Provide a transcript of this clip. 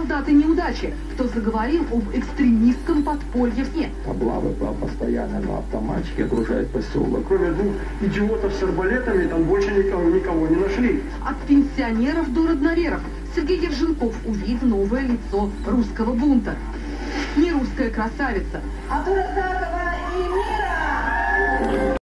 солдаты неудачи, кто заговорил об экстремистском подполье в СНЕ. Облавы постоянно на автоматчике окружают поселок. Кроме двух идиотов с арбалетами, там больше никого не нашли. От пенсионеров до родноверов Сергей Ерженков увидел новое лицо русского бунта. Не русская красавица, а